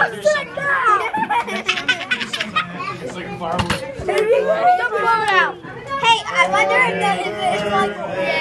It's like fireworks. Don't blow it out. Hey, I wonder if it's like.